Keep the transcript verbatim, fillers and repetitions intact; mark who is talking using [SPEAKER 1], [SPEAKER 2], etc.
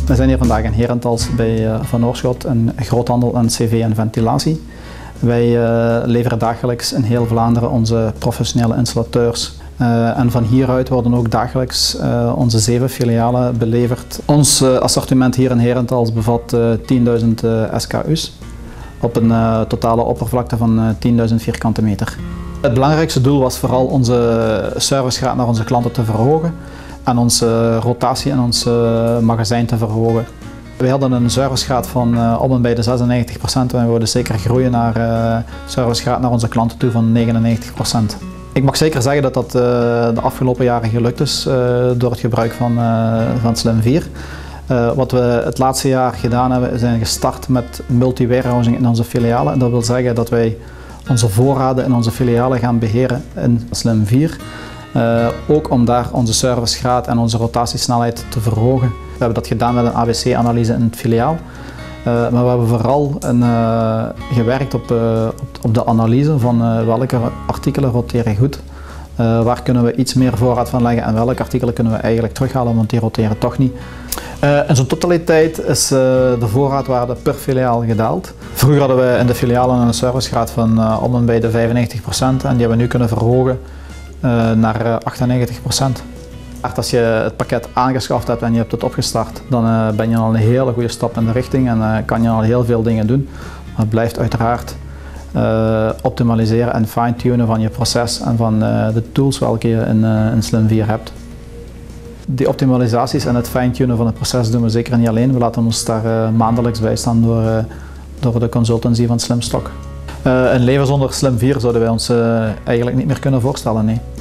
[SPEAKER 1] We zijn hier vandaag in Herentals bij uh, Van Oorschot, een groothandel aan C V en ventilatie. Wij uh, leveren dagelijks in heel Vlaanderen onze professionele installateurs. Uh, en van hieruit worden ook dagelijks uh, onze zeven filialen beleverd. Ons uh, assortiment hier in Herentals bevat uh, tienduizend uh, S K U's op een uh, totale oppervlakte van uh, tienduizend vierkante meter. Het belangrijkste doel was vooral onze servicegraad naar onze klanten te verhogen en onze rotatie in ons uh, magazijn te verhogen. We hadden een servicegraad van uh, om en bij de zesennegentig procent en we wilden zeker groeien naar uh, servicegraad naar onze klanten toe van negenennegentig procent. Ik mag zeker zeggen dat dat uh, de afgelopen jaren gelukt is uh, door het gebruik van, uh, van Slim vier. Uh, wat we het laatste jaar gedaan hebben, we zijn gestart met multi-warehousing in onze filialen. En dat wil zeggen dat wij onze voorraden in onze filialen gaan beheren in Slim vier. Uh, ook om daar onze servicegraad en onze rotatiesnelheid te verhogen. We hebben dat gedaan met een A B C-analyse in het filiaal. Uh, maar we hebben vooral een, uh, gewerkt op, uh, op, op de analyse van uh, welke artikelen roteren goed. Uh, waar kunnen we iets meer voorraad van leggen en welke artikelen kunnen we eigenlijk terughalen, want die roteren toch niet. Uh, in zijn totaliteit is uh, de voorraadwaarde per filiaal gedaald. Vroeger hadden we in de filialen een servicegraad van uh, om en bij de vijfennegentig procent en die hebben we nu kunnen verhogen uh, naar uh, achtennegentig procent. Als je het pakket aangeschaft hebt en je hebt het opgestart, dan uh, ben je al een hele goede stap in de richting en uh, kan je al heel veel dingen doen. Maar het blijft uiteraard uh, optimaliseren en fine-tunen van je proces en van uh, de tools welke je in, uh, in Slim vier hebt. Die optimalisaties en het fine-tunen van het proces doen we zeker niet alleen. We laten ons daar uh, maandelijks bijstaan door, uh, door de consultancy van Slimstock. Uh, een leven zonder Slim vier zouden wij ons uh, eigenlijk niet meer kunnen voorstellen. Nee.